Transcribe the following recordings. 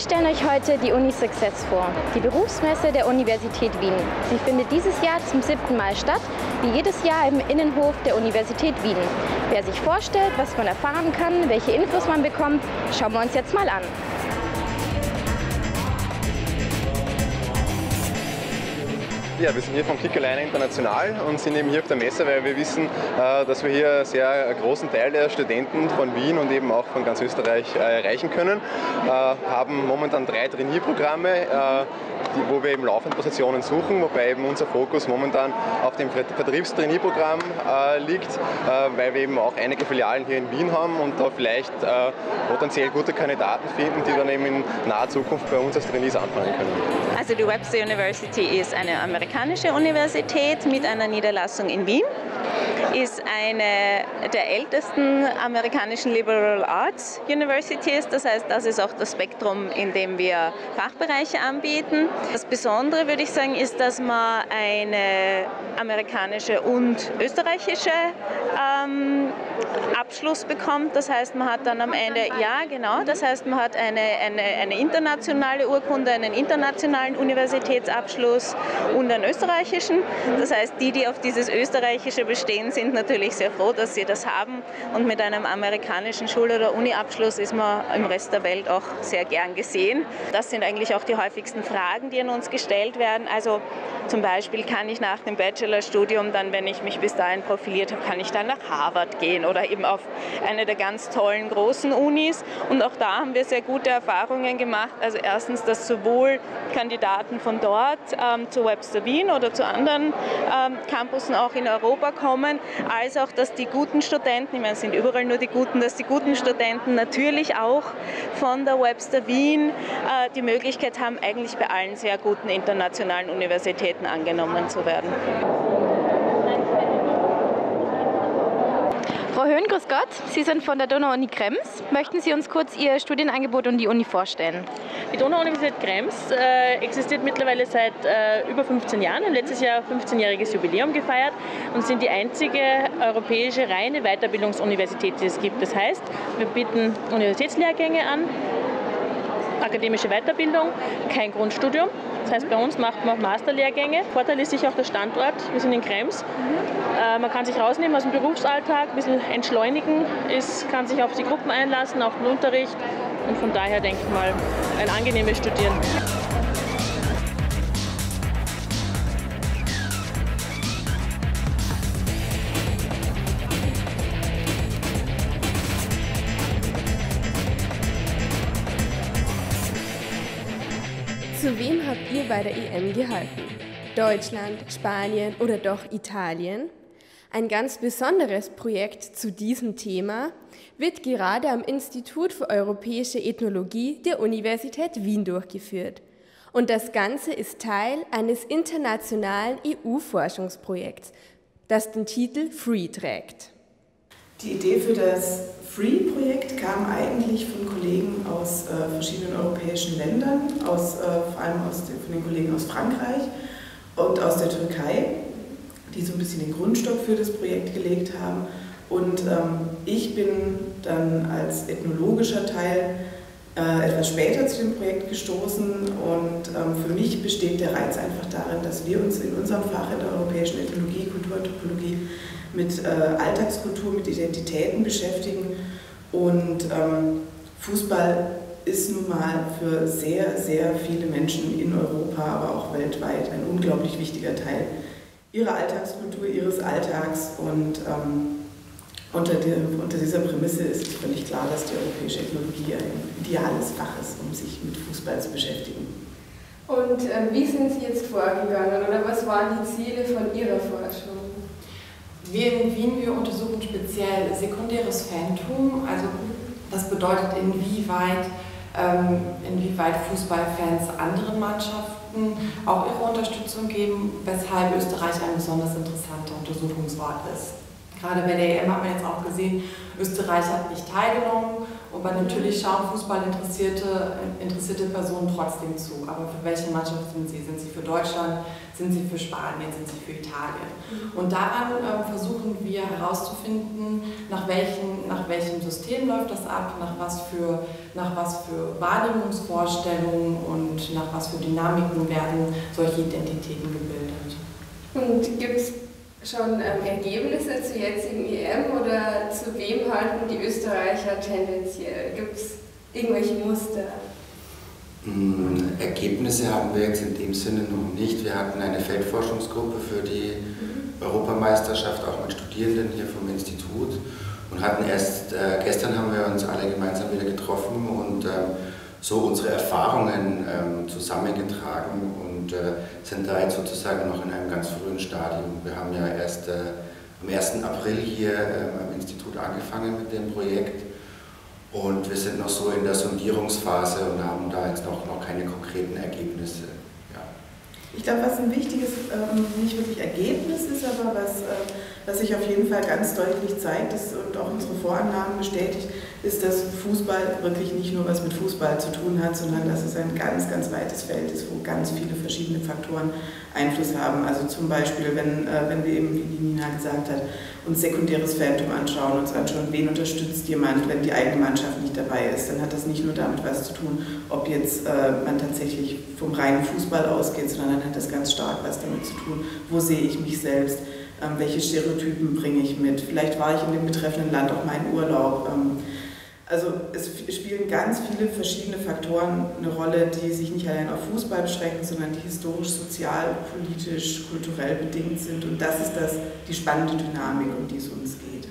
stellen euch heute die Uni Success vor, die Berufsmesse der Universität Wien. Sie findet dieses Jahr zum 7. Mal statt, wie jedes Jahr im Innenhof der Universität Wien. Wer sich vorstellt, was man erfahren kann, welche Infos man bekommt, schauen wir uns jetzt mal an. Ja, wir sind hier vom Kickerliner International und sind eben hier auf der Messe, weil wir wissen, dass wir hier einen sehr großen Teil der Studenten von Wien und eben auch von ganz Österreich erreichen können. Haben momentan 3 Trainierprogramme, wo wir eben laufend Positionen suchen, wobei eben unser Fokus momentan auf dem Vertriebstrainierprogramm liegt, weil wir eben auch einige Filialen hier in Wien haben und da vielleicht potenziell gute Kandidaten finden, die dann eben in naher Zukunft bei uns als Trainees anfangen können. Also die Webster University ist eine amerikanische Universität mit einer Niederlassung in Wien, ist eine der ältesten amerikanischen Liberal Arts Universities. Das heißt, das ist auch das Spektrum, in dem wir Fachbereiche anbieten. Das Besondere, würde ich sagen, ist, dass man eine amerikanische und österreichische Abschluss bekommt. Das heißt, man hat dann am Ende, ja genau, das heißt, man hat eine internationale Urkunde, einen internationalen Universitätsabschluss und einen österreichischen. Das heißt, die auf dieses österreichische bestehen, sind natürlich sehr froh, dass sie das haben. Und mit einem amerikanischen Schul- oder Uni-Abschluss ist man im Rest der Welt auch sehr gern gesehen. Das sind eigentlich auch die häufigsten Fragen, die an uns gestellt werden. Also zum Beispiel, kann ich nach dem Bachelorstudium dann, wenn ich mich bis dahin profiliert habe, kann ich dann nach Harvard gehen oder eben auf eine der ganz tollen großen Unis. Und auch da haben wir sehr gute Erfahrungen gemacht. Also erstens, dass sowohl Kandidaten von dort zu Webster Wien oder zu anderen Campussen auch in Europa kommen, als auch, dass die guten Studenten, ich meine, es sind überall nur die Guten, dass die guten Studenten natürlich auch von der Webster Wien die Möglichkeit haben, eigentlich bei allen sehr guten internationalen Universitäten angenommen zu werden. Frau Höhn, grüß Gott. Sie sind von der Donau-Uni Krems. Möchten Sie uns kurz Ihr Studienangebot und die Uni vorstellen? Die Donau-Universität Krems existiert mittlerweile seit über 15 Jahren. Wir haben letztes Jahr 15-jähriges Jubiläum gefeiert und sind die einzige europäische reine Weiterbildungsuniversität, die es gibt. Das heißt, wir bieten Universitätslehrgänge an, akademische Weiterbildung, kein Grundstudium. Das heißt, bei uns macht man auch Masterlehrgänge. Vorteil ist sicher auch der Standort. Wir sind in Krems. Man kann sich rausnehmen aus dem Berufsalltag, ein bisschen entschleunigen, kann sich auf die Gruppen einlassen, auf den Unterricht. Und von daher denke ich mal, ein angenehmes Studieren. Zu wem habt ihr bei der EM gehalten? Deutschland, Spanien oder doch Italien? Ein ganz besonderes Projekt zu diesem Thema wird gerade am Institut für Europäische Ethnologie der Universität Wien durchgeführt. Und das Ganze ist Teil eines internationalen EU-Forschungsprojekts, das den Titel FREE trägt. Die Idee für das FREE-Projekt kam eigentlich von Kollegen aus verschiedenen europäischen Ländern, vor allem von den Kollegen aus Frankreich und aus der Türkei, die so ein bisschen den Grundstock für das Projekt gelegt haben. Und ich bin dann als ethnologischer Teil etwas später zu dem Projekt gestoßen und für mich besteht der Reiz einfach darin, dass wir uns in unserem Fach in der europäischen Ethnologie, Kulturanthropologie mit Alltagskultur, mit Identitäten beschäftigen und Fußball ist nun mal für sehr, sehr viele Menschen in Europa, aber auch weltweit ein unglaublich wichtiger Teil ihrer Alltagskultur, ihres Alltags und unter dieser Prämisse ist es völlig klar, dass die europäische Ethnologie ein ideales Fach ist, um sich mit Fußball zu beschäftigen. Und wie sind Sie jetzt vorgegangen oder was waren die Ziele von Ihrer Forschung? Wir in Wien, wir untersuchen speziell sekundäres Fantum, also das bedeutet, inwieweit Fußballfans anderen Mannschaften auch ihre Unterstützung geben, weshalb Österreich ein besonders interessanter Untersuchungsort ist. Gerade bei der EM hat man jetzt auch gesehen, Österreich hat nicht teilgenommen und natürlich schauen Fußballinteressierte Personen trotzdem zu. Aber für welche Mannschaft sind sie? Sind sie für Deutschland? Sind sie für Spanien? Sind sie für Italien? Und daran versuchen wir herauszufinden, nach welchem System läuft das ab, nach was für Wahrnehmungsvorstellungen und nach was für Dynamiken werden solche Identitäten gebildet. Und gibt es schon Ergebnisse zur jetzigen EM oder zu wem halten die Österreicher tendenziell? Gibt es irgendwelche Muster? Ergebnisse haben wir jetzt in dem Sinne noch nicht. Wir hatten eine Feldforschungsgruppe für die Europameisterschaft, auch mit Studierenden hier vom Institut, und hatten erst gestern haben wir uns alle gemeinsam wieder getroffen und so unsere Erfahrungen zusammengetragen und sind da jetzt sozusagen noch in einem ganz frühen Stadium. Wir haben ja erst am 1. April hier am Institut angefangen mit dem Projekt und wir sind noch so in der Sondierungsphase und haben da jetzt noch keine konkreten Ergebnisse. Ja. Ich glaube, was ein wichtiges, nicht wirklich Ergebnis ist, aber was sich auf jeden Fall ganz deutlich zeigt und auch unsere Vorannahmen bestätigt, ist, dass Fußball wirklich nicht nur was mit Fußball zu tun hat, sondern dass es ein ganz, ganz weites Feld ist, wo ganz viele verschiedene Faktoren Einfluss haben. Also zum Beispiel, wenn wir eben, wie Nina gesagt hat, uns sekundäres Phantom anschauen, wen unterstützt jemand, wenn die eigene Mannschaft nicht dabei ist, dann hat das nicht nur damit was zu tun, ob jetzt man tatsächlich vom reinen Fußball ausgeht, sondern dann hat das ganz stark was damit zu tun, wo sehe ich mich selbst, welche Stereotypen bringe ich mit, vielleicht war ich in dem betreffenden Land auch mal in Urlaub. Also es spielen ganz viele verschiedene Faktoren eine Rolle, die sich nicht allein auf Fußball beschränken, sondern die historisch, sozial, politisch, kulturell bedingt sind. Und das ist die spannende Dynamik, um die es uns geht.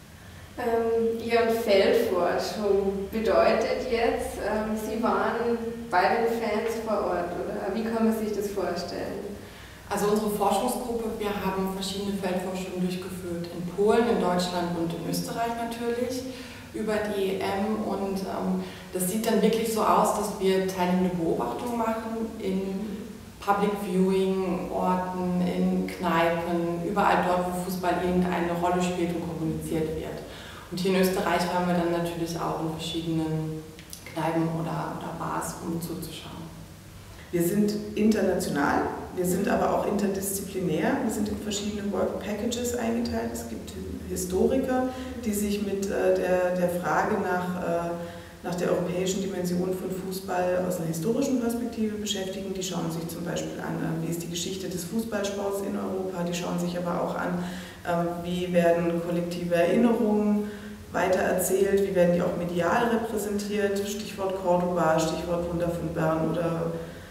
Ihre Feldforschung bedeutet jetzt, Sie waren bei den Fans vor Ort, oder wie kann man sich das vorstellen? Also unsere Forschungsgruppe, wir haben verschiedene Feldforschungen durchgeführt, in Polen, in Deutschland und in Österreich natürlich, über die EM, und das sieht dann wirklich so aus, dass wir teilnehmende Beobachtungen machen in Public Viewing Orten, in Kneipen, überall dort, wo Fußball irgendeine Rolle spielt und kommuniziert wird. Und hier in Österreich waren wir dann natürlich auch in verschiedenen Kneipen oder Bars, um zuzuschauen. Wir sind international, wir sind aber auch interdisziplinär, wir sind in verschiedene Work Packages eingeteilt. Es gibt Historiker, die sich mit der Frage nach der europäischen Dimension von Fußball aus einer historischen Perspektive beschäftigen. Die schauen sich zum Beispiel an, wie ist die Geschichte des Fußballsports in Europa, die schauen sich aber auch an, wie werden kollektive Erinnerungen weitererzählt, wie werden die auch medial repräsentiert, Stichwort Cordoba, Stichwort Wunder von Bern oder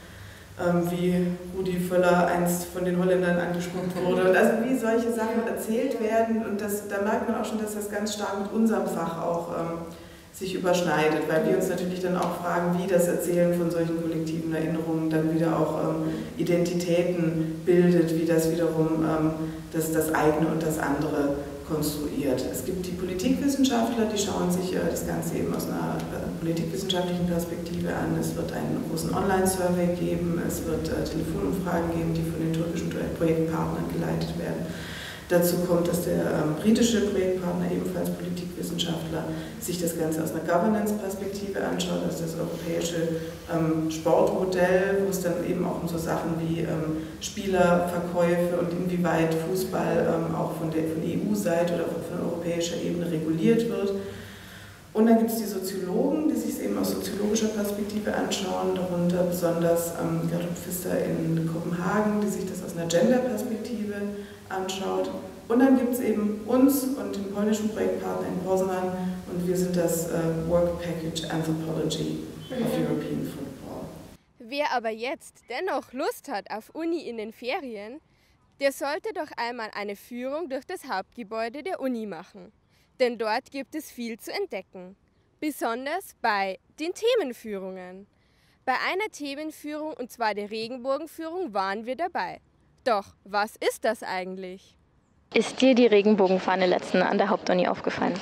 wie Rudi Völler einst von den Holländern angespuckt wurde. Und also wie solche Sachen erzählt werden, und da merkt man auch schon, dass das ganz stark mit unserem Fach auch sich überschneidet, weil wir uns natürlich dann auch fragen, wie das Erzählen von solchen kollektiven Erinnerungen dann wieder auch Identitäten bildet, wie das wiederum das eine und das andere konstruiert. Es gibt die Politikwissenschaftler, die schauen sich das Ganze eben aus einer politikwissenschaftlichen Perspektive an. Es wird einen großen Online-Survey geben, es wird Telefonumfragen geben, die von den türkischen Projektpartnern geleitet werden. Dazu kommt, dass der britische Projektpartner, ebenfalls Politikwissenschaftler, sich das Ganze aus einer Governance-Perspektive anschaut, also das europäische Sportmodell, wo es dann eben auch um so Sachen wie Spielerverkäufe und inwieweit Fußball auch von EU-Seite oder von europäischer Ebene reguliert wird. Und dann gibt es die Soziologen, die sich es eben aus soziologischer Perspektive anschauen, darunter besonders Gertrud Pfister in Kopenhagen, die sich das aus einer Gender-Perspektive anschaut. Und dann gibt es eben uns und den polnischen Projektpartner in Poznan, und wir sind das Work Package Anthropology of European Football. Wer aber jetzt dennoch Lust hat auf Uni in den Ferien, der sollte doch einmal eine Führung durch das Hauptgebäude der Uni machen. Denn dort gibt es viel zu entdecken. Besonders bei den Themenführungen. Bei einer Themenführung, und zwar der Regenbogenführung, waren wir dabei. Doch, was ist das eigentlich? Ist dir die Regenbogenfahne letztens an der Hauptuni aufgefallen?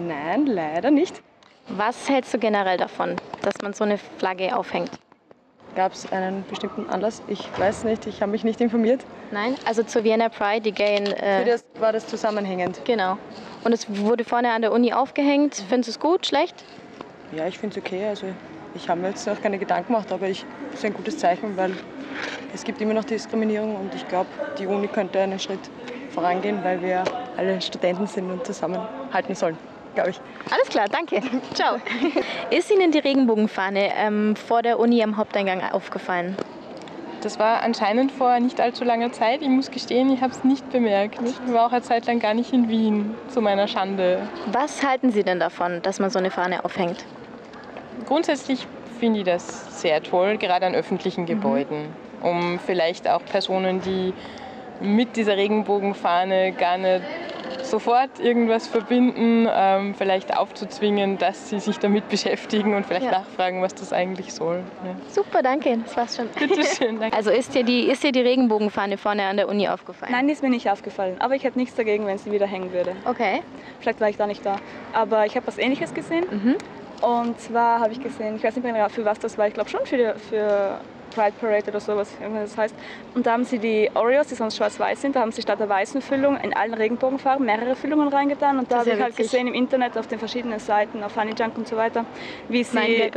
Nein, leider nicht. Was hältst du generell davon, dass man so eine Flagge aufhängt? gab es einen bestimmten Anlass? Ich weiß nicht, ich habe mich nicht informiert. Nein, also zur Vienna Pride, die Gayen... Für das war das zusammenhängend? Genau. Und es wurde vorne an der Uni aufgehängt. Findest du es gut, schlecht? Ja, ich finde es okay. Also ich habe mir jetzt noch keine Gedanken gemacht, aber es ist ein gutes Zeichen, weil es gibt immer noch Diskriminierung und ich glaube, die Uni könnte einen Schritt vorangehen, weil wir alle Studenten sind und zusammenhalten sollen, glaube ich. Alles klar, danke. Ciao. Ist Ihnen die Regenbogenfahne vor der Uni am Haupteingang aufgefallen? Das war anscheinend vor nicht allzu langer Zeit. Ich muss gestehen, ich habe es nicht bemerkt. Ich war auch eine Zeit lang gar nicht in Wien, zu meiner Schande. Was halten Sie denn davon, dass man so eine Fahne aufhängt? Grundsätzlich finde ich das sehr toll, gerade an öffentlichen Gebäuden, um vielleicht auch Personen, die mit dieser Regenbogenfahne gar nicht sofort irgendwas verbinden, vielleicht aufzuzwingen, dass sie sich damit beschäftigen und vielleicht nachfragen, was das eigentlich soll. Ja. Super, danke, das war's schon. Bitte schön, danke. Also ist dir die Regenbogenfahne vorne an der Uni aufgefallen? Nein, die ist mir nicht aufgefallen, aber ich hätte nichts dagegen, wenn sie wieder hängen würde. Okay. Vielleicht war ich da nicht da, aber ich habe was Ähnliches gesehen. Und zwar habe ich gesehen, ich weiß nicht mehr genau, für was das war, ich glaube schon für Pride Parade oder sowas, das heißt. Und da haben sie die Oreos, die sonst schwarz-weiß sind, da haben sie statt der weißen Füllung in allen Regenbogenfarben mehrere Füllungen reingetan. Und da habe ich halt gesehen im Internet, auf den verschiedenen Seiten, auf Honey Junk und so weiter, wie sie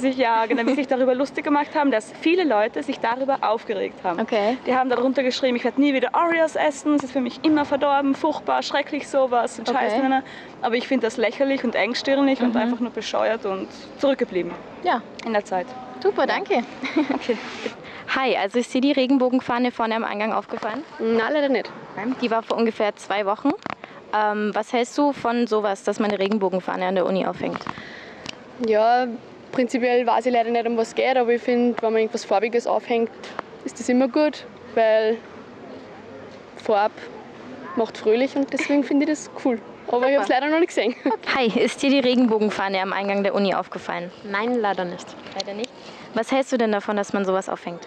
sich darüber lustig gemacht haben, dass viele Leute sich darüber aufgeregt haben. Okay. Die haben darunter geschrieben, ich werde nie wieder Oreos essen, es ist für mich immer verdorben, furchtbar, schrecklich sowas und Scheiß. Aber ich finde das lächerlich und engstirnig und einfach nur bescheuert und zurückgeblieben. Ja. In der Zeit. Super, danke. Okay. Hi, also ist dir die Regenbogenfahne vorne am Eingang aufgefallen? Nein, leider nicht. Die war vor ungefähr 2 Wochen. Was hältst du von sowas, dass man eine Regenbogenfahne an der Uni aufhängt? Ja, prinzipiell weiß ich leider nicht, um was es geht, aber ich finde, wenn man irgendwas Farbiges aufhängt, ist das immer gut, weil Farbe macht fröhlich und deswegen finde ich das cool. Aber ich habe es leider noch nicht gesehen. Hi, ist dir die Regenbogenfahne am Eingang der Uni aufgefallen? Nein, leider nicht. Leider nicht. Was hältst du denn davon, dass man sowas aufhängt?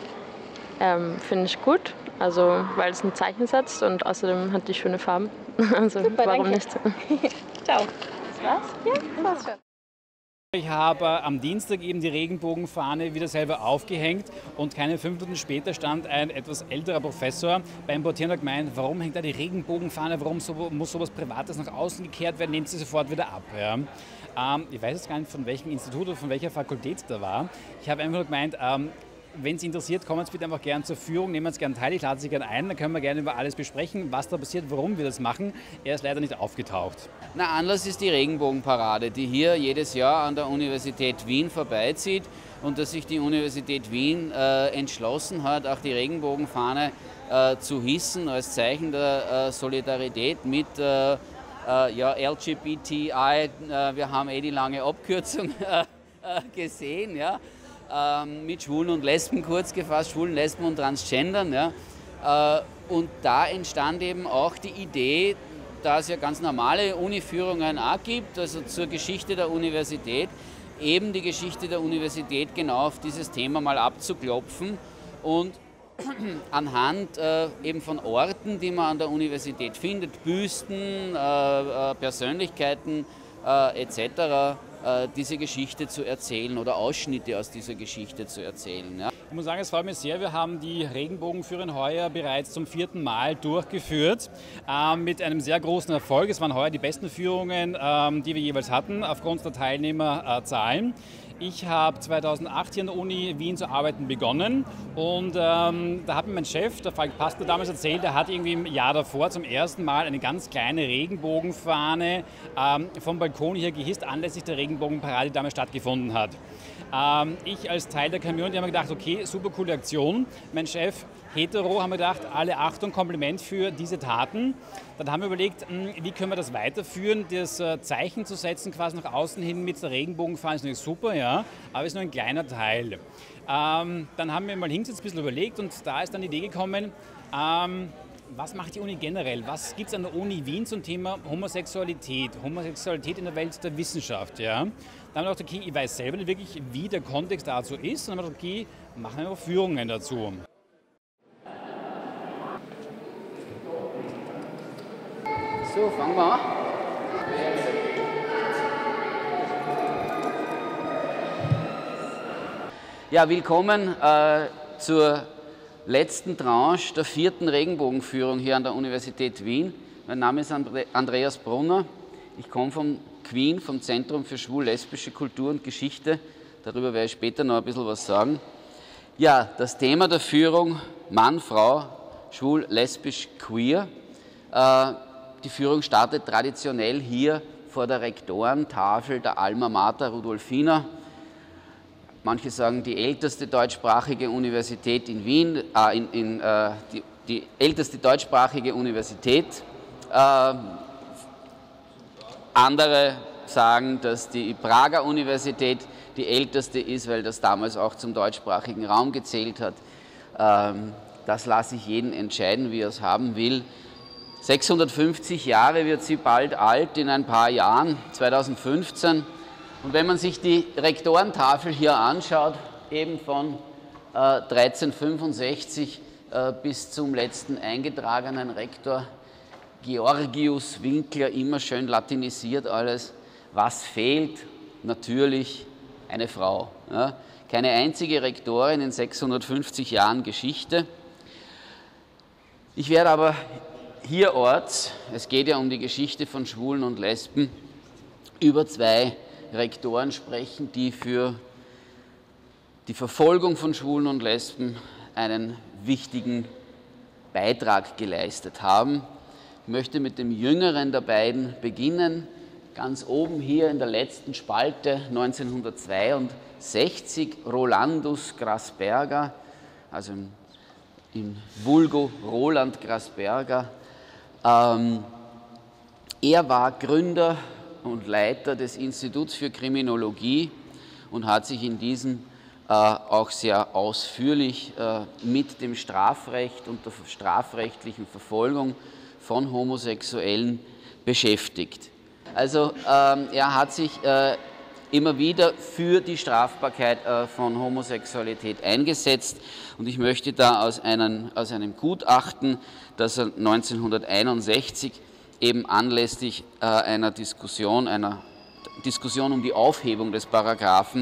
Finde ich gut, also weil es ein Zeichen setzt und außerdem hat die schöne Farben. Also super, warum danke. nicht? Ciao. Das war's? Ja, das war's schon. Ich habe am Dienstag eben die Regenbogenfahne wieder selber aufgehängt und keine 5 Minuten später stand ein etwas älterer Professor beim Portieren und hat gemeint, warum hängt da die Regenbogenfahne, warum muss sowas Privates nach außen gekehrt werden, nehmt sie sofort wieder ab. Ja. Ich weiß jetzt gar nicht, von welchem Institut oder von welcher Fakultät da war. Ich habe einfach nur gemeint, wenn es interessiert, kommen Sie bitte einfach gerne zur Führung, nehmen Sie gerne teil, ich lade Sie gerne ein, dann können wir gerne über alles besprechen, was da passiert, warum wir das machen. Er ist leider nicht aufgetaucht. Na, Anlass ist die Regenbogenparade, die hier jedes Jahr an der Universität Wien vorbeizieht und dass sich die Universität Wien entschlossen hat, auch die Regenbogenfahne zu hissen als Zeichen der Solidarität mit LGBTI. Wir haben die lange Abkürzung gesehen, ja. Mit Schwulen und Lesben kurz gefasst, Schwulen, Lesben und Transgendern. Ja. Und da entstand eben auch die Idee, da es ja ganz normale Uniführungen auch gibt, also zur Geschichte der Universität, eben die Geschichte der Universität genau auf dieses Thema mal abzuklopfen und anhand eben von Orten, die man an der Universität findet, Büsten, Persönlichkeiten etc., diese Geschichte zu erzählen oder Ausschnitte aus dieser Geschichte zu erzählen. Ja. Ich muss sagen, es freut mich sehr, wir haben die Regenbogenführung heuer bereits zum 4. Mal durchgeführt, mit einem sehr großen Erfolg. Es waren heuer die besten Führungen, die wir jeweils hatten, aufgrund der Teilnehmerzahlen. Ich habe 2008 hier an der Uni Wien zu arbeiten begonnen und da hat mir mein Chef, der Falk Pastor, damals erzählt, er hat irgendwie im Jahr davor zum ersten Mal eine ganz kleine Regenbogenfahne vom Balkon hier gehisst, anlässlich der Regenbogenparade, die damals stattgefunden hat. Ich als Teil der Community habe mir gedacht, okay, super coole Aktion. Mein Chef, hetero, haben wir gedacht, alle Achtung, Kompliment für diese Taten. Dann haben wir überlegt, wie können wir das weiterführen, das Zeichen zu setzen, quasi nach außen hin mit der Regenbogenfahne, ist natürlich super, ja, aber ist nur ein kleiner Teil. Dann haben wir mal hingesetzt, ein bisschen überlegt und da ist dann die Idee gekommen, was macht die Uni generell? Was gibt es an der Uni Wien zum Thema Homosexualität? Homosexualität in der Welt der Wissenschaft, ja. Dann haben wir gedacht, okay, ich weiß selber nicht wirklich, wie der Kontext dazu ist. Und dann haben wir gedacht, okay, machen wir Führungen dazu. So, fangen wir an. Ja, willkommen zur letzten Tranche der 4. Regenbogenführung hier an der Universität Wien. Mein Name ist Andreas Brunner. Ich komme vom Queen, vom Zentrum für schwul-lesbische Kultur und Geschichte. Darüber werde ich später noch ein bisschen was sagen. Ja, das Thema der Führung Mann, Frau, schwul, lesbisch, queer. Die Führung startet traditionell hier vor der Rektorentafel der Alma Mater Rudolfina. Manche sagen die älteste deutschsprachige Universität in Wien, die älteste deutschsprachige Universität. Andere sagen, dass die Prager Universität die älteste ist, weil das damals auch zum deutschsprachigen Raum gezählt hat. Das lasse ich jeden entscheiden, wie er es haben will. 650 Jahre wird sie bald alt, in ein paar Jahren, 2015. Und wenn man sich die Rektorentafel hier anschaut, eben von 1365 bis zum letzten eingetragenen Rektor Georgius Winkler, immer schön latinisiert alles, was fehlt? Natürlich eine Frau. Ja? Keine einzige Rektorin in 650 Jahren Geschichte. Ich werde aber hierorts, es geht ja um die Geschichte von Schwulen und Lesben, über 2 Rektoren sprechen, die für die Verfolgung von Schwulen und Lesben einen wichtigen Beitrag geleistet haben. Ich möchte mit dem jüngeren der beiden beginnen. Ganz oben hier in der letzten Spalte 1962 Rolandus Grasberger, also im Vulgo Roland Grasberger. Er war Gründer und Leiter des Instituts für Kriminologie und hat sich in diesem auch sehr ausführlich mit dem Strafrecht und der strafrechtlichen Verfolgung von Homosexuellen beschäftigt. Also er hat sich immer wieder für die Strafbarkeit von Homosexualität eingesetzt und ich möchte da aus einem Gutachten, das er 1961 eben anlässlich einer Diskussion um die Aufhebung des Paragraphen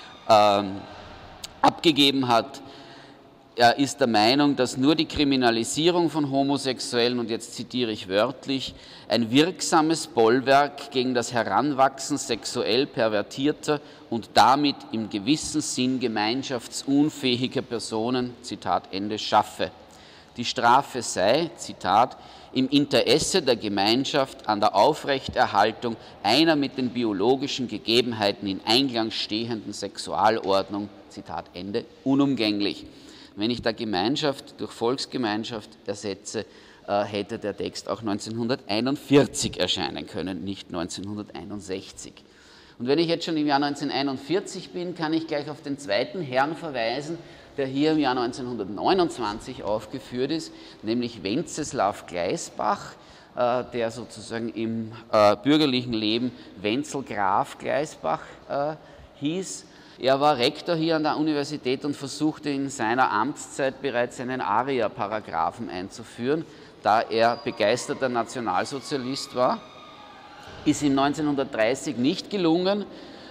abgegeben hat. Er ist der Meinung, dass nur die Kriminalisierung von Homosexuellen, und jetzt zitiere ich wörtlich, ein wirksames Bollwerk gegen das Heranwachsen sexuell pervertierter und damit im gewissen Sinn gemeinschaftsunfähiger Personen, Zitat Ende, schaffe. Die Strafe sei, Zitat, im Interesse der Gemeinschaft an der Aufrechterhaltung einer mit den biologischen Gegebenheiten in Einklang stehenden Sexualordnung, Zitat Ende, unumgänglich. Wenn ich da Gemeinschaft durch Volksgemeinschaft ersetze, hätte der Text auch 1941 erscheinen können, nicht 1961. Und wenn ich jetzt schon im Jahr 1941 bin, kann ich gleich auf den zweiten Herrn verweisen, der hier im Jahr 1929 aufgeführt ist, nämlich Wenceslav Gleisbach, der sozusagen im bürgerlichen Leben Wenzel Graf Gleisbach hieß. Er war Rektor hier an der Universität und versuchte in seiner Amtszeit bereits einen ARIA-Paragraphen einzuführen, da er begeisterter Nationalsozialist war. Ist ihm 1930 nicht gelungen.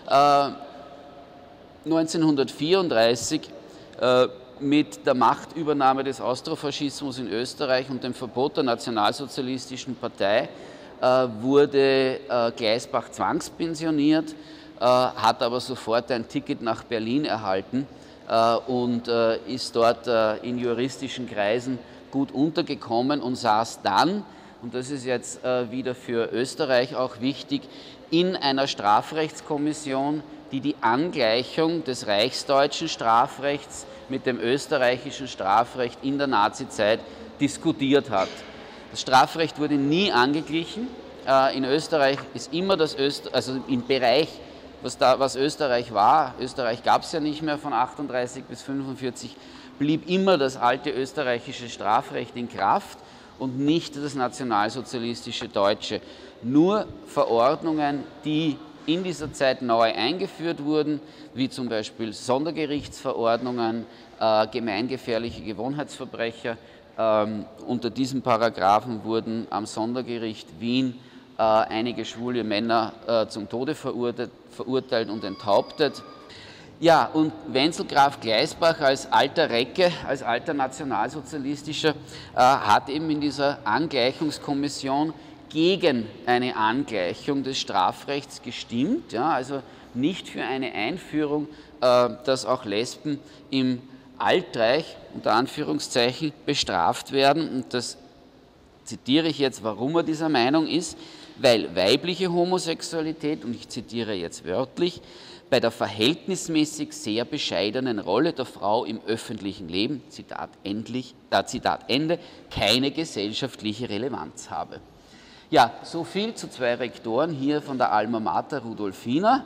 1934 mit der Machtübernahme des Austrofaschismus in Österreich und dem Verbot der Nationalsozialistischen Partei wurde Gleisbach zwangspensioniert, hat aber sofort ein Ticket nach Berlin erhalten und ist dort in juristischen Kreisen gut untergekommen und saß dann, und das ist jetzt wieder für Österreich auch wichtig, in einer Strafrechtskommission, die die Angleichung des reichsdeutschen Strafrechts mit dem österreichischen Strafrecht in der Nazizeit diskutiert hat. Das Strafrecht wurde nie angeglichen. In Österreich ist immer also im Bereich, was Österreich war, Österreich gab es ja nicht mehr von 38 bis 45, blieb immer das alte österreichische Strafrecht in Kraft und nicht das nationalsozialistische deutsche. Nur Verordnungen, die in dieser Zeit neu eingeführt wurden, wie zum Beispiel Sondergerichtsverordnungen, gemeingefährliche Gewohnheitsverbrecher. Unter diesem Paragraphen wurden am Sondergericht Wien einige schwule Männer zum Tode verurteilt und enthauptet. Ja, und Wenzel Graf Gleisbach als alter Recke, als alter Nationalsozialistischer, hat eben in dieser Angleichungskommission gegen eine Angleichung des Strafrechts gestimmt, ja, also nicht für eine Einführung, dass auch Lesben im Altreich unter Anführungszeichen bestraft werden. Und das zitiere ich jetzt, warum er dieser Meinung ist, weil weibliche Homosexualität, und ich zitiere jetzt wörtlich, bei der verhältnismäßig sehr bescheidenen Rolle der Frau im öffentlichen Leben, Zitat Ende, keine gesellschaftliche Relevanz habe. Ja, so viel zu zwei Rektoren hier von der Alma Mater Rudolfina.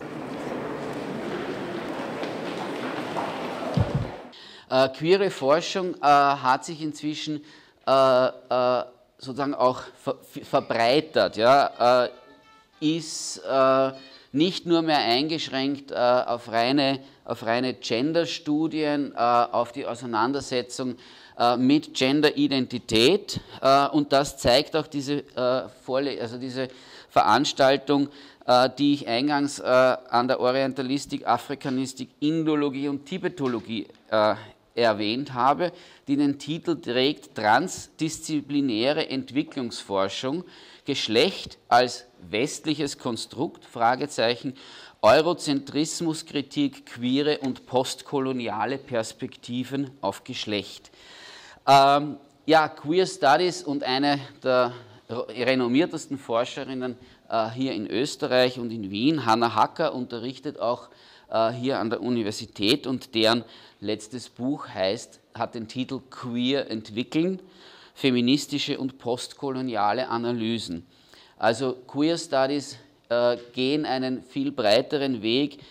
Queere Forschung hat sich inzwischen sozusagen auch verbreitert, ja, ist nicht nur mehr eingeschränkt auf reine Gender-Studien, auf die Auseinandersetzung mit Gender-Identität, und das zeigt auch diese diese Veranstaltung, die ich eingangs an der Orientalistik, Afrikanistik, Indologie und Tibetologie erwähnt habe, die den Titel trägt Transdisziplinäre Entwicklungsforschung, Geschlecht als westliches Konstrukt, Fragezeichen, Eurozentrismuskritik, queere und postkoloniale Perspektiven auf Geschlecht. Ja, Queer Studies und eine der renommiertesten Forscherinnen hier in Österreich und in Wien, Hanna Hacker, unterrichtet auch hier an der Universität, und deren letztes Buch hat den Titel Queer entwickeln, feministische und postkoloniale Analysen. Also Queer Studies gehen einen viel breiteren Weg.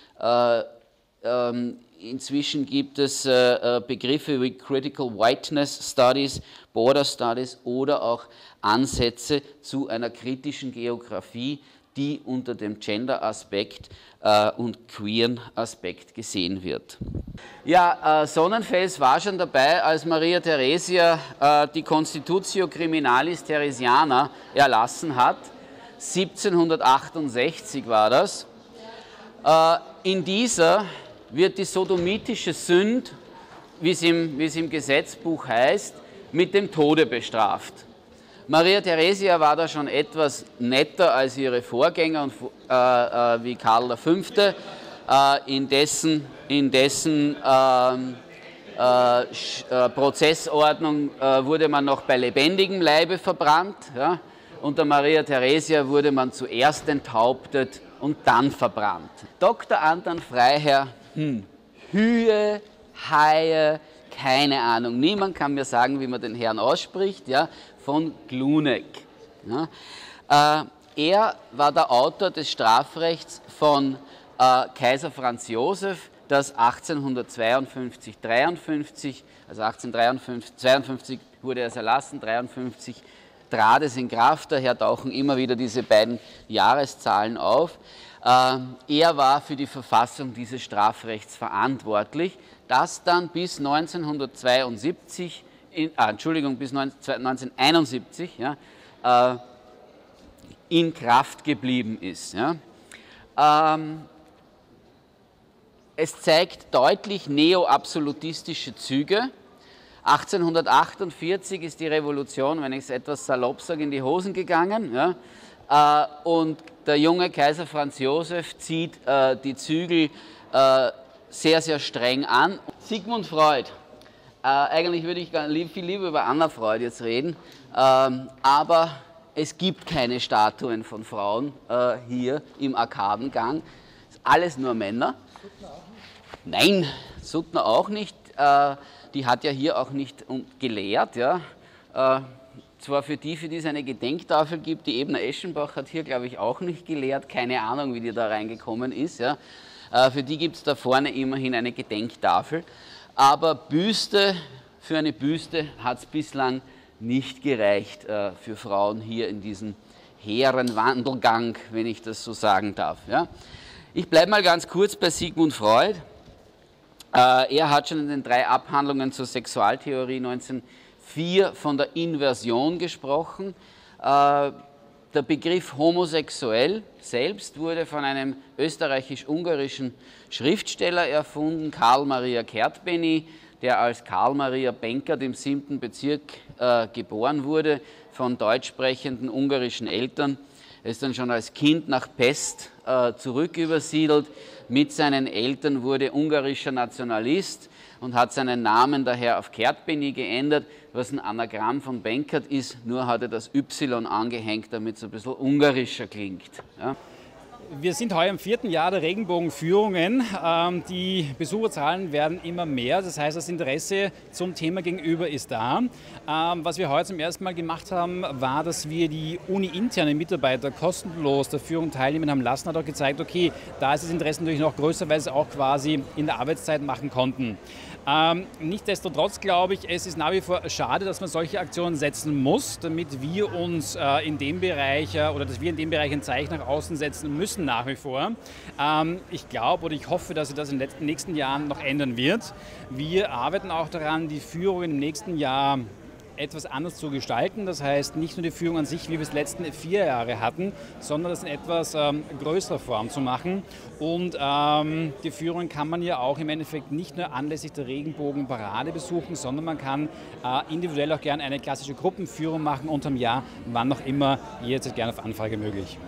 Inzwischen gibt es Begriffe wie Critical Whiteness Studies, Border Studies oder auch Ansätze zu einer kritischen Geografie, die unter dem Gender-Aspekt und queeren Aspekt gesehen wird. Ja, Sonnenfels war schon dabei, als Maria Theresia die Constitutio Criminalis Theresiana erlassen hat. 1768 war das. In dieser wird die sodomitische Sünd, wie es im Gesetzbuch heißt, mit dem Tode bestraft. Maria Theresia war da schon etwas netter als ihre Vorgänger, wie Karl V., in dessen Prozessordnung wurde man noch bei lebendigem Leibe verbrannt. Ja? Unter Maria Theresia wurde man zuerst enthauptet und dann verbrannt. Dr. Anton Freiherr, Hühe, Haie, keine Ahnung, niemand kann mir sagen, wie man den Herrn ausspricht, ja, von Gluneck. Ja. Er war der Autor des Strafrechts von Kaiser Franz Josef, das 1852, also 1852 wurde es erlassen, 1853 trat es in Kraft, daher tauchen immer wieder diese beiden Jahreszahlen auf. Er war für die Verfassung dieses Strafrechts verantwortlich, das dann bis 1971, bis 1971 ja, in Kraft geblieben ist. Ja. Es zeigt deutlich neoabsolutistische Züge. 1848 ist die Revolution, wenn ich es etwas salopp sage, in die Hosen gegangen. Ja. Und der junge Kaiser Franz Josef zieht die Zügel sehr, sehr streng an. Sigmund Freud. Eigentlich würde ich viel lieber über Anna Freud jetzt reden, aber es gibt keine Statuen von Frauen hier im Arkadengang. Alles nur Männer. Nein, Suttner auch nicht. Die hat ja hier auch nicht gelehrt. Ja. Zwar für die es eine Gedenktafel gibt, die Ebner Eschenbach hat hier, glaube ich, auch nicht gelehrt. Keine Ahnung, wie die da reingekommen ist. Ja. Für die gibt es da vorne immerhin eine Gedenktafel. Aber für eine Büste hat es bislang nicht gereicht für Frauen hier in diesem hehren Wandelgang, wenn ich das so sagen darf. Ja. Ich bleibe mal ganz kurz bei Sigmund Freud. Er hat schon in den 3 Abhandlungen zur Sexualtheorie 1904 von der Inversion gesprochen. Der Begriff homosexuell selbst wurde von einem österreichisch-ungarischen Schriftsteller erfunden, Karl Maria Kertbeny, der als Karl Maria Benkert im 7. Bezirk geboren wurde, von deutsch sprechenden ungarischen Eltern. Er ist dann schon als Kind nach Pest zurückübersiedelt. Mit seinen Eltern wurde ungarischer Nationalist und hat seinen Namen daher auf Kertbeny geändert, was ein Anagramm von Benkert ist, nur hat er das Y angehängt, damit es ein bisschen ungarischer klingt. Ja. Wir sind heuer im 4. Jahr der Regenbogenführungen. Die Besucherzahlen werden immer mehr, das heißt, das Interesse zum Thema gegenüber ist da. Was wir heute zum ersten Mal gemacht haben, war, dass wir die uni-internen Mitarbeiter kostenlos der Führung teilnehmen haben lassen. Hat auch gezeigt, okay, da ist das Interesse natürlich noch größer, weil sie es auch quasi in der Arbeitszeit machen konnten. Nichtsdestotrotz glaube ich, es ist nach wie vor schade, dass man solche Aktionen setzen muss, damit wir uns in dem Bereich oder dass wir in dem Bereich ein Zeichen nach außen setzen müssen nach wie vor. Ich glaube oder ich hoffe, dass sich das in den nächsten Jahren noch ändern wird. Wir arbeiten auch daran, die Führung im nächsten Jahr etwas anders zu gestalten. Das heißt, nicht nur die Führung an sich, wie wir es die letzten 4 Jahre hatten, sondern das in etwas größerer Form zu machen. Und die Führung kann man ja auch im Endeffekt nicht nur anlässlich der Regenbogenparade besuchen, sondern man kann individuell auch gerne eine klassische Gruppenführung machen unterm Jahr, wann auch immer, jederzeit gerne auf Anfrage möglich.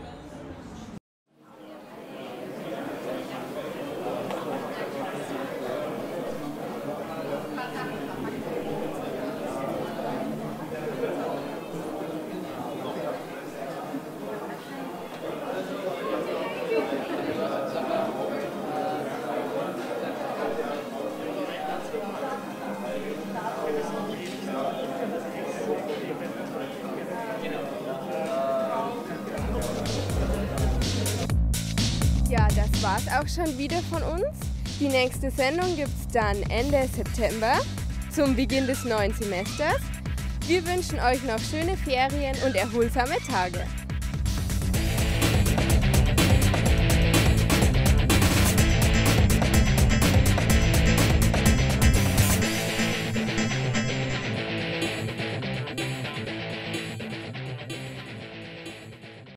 Ja, das war's auch schon wieder von uns. Die nächste Sendung gibt's dann Ende September zum Beginn des neuen Semesters. Wir wünschen euch noch schöne Ferien und erholsame Tage.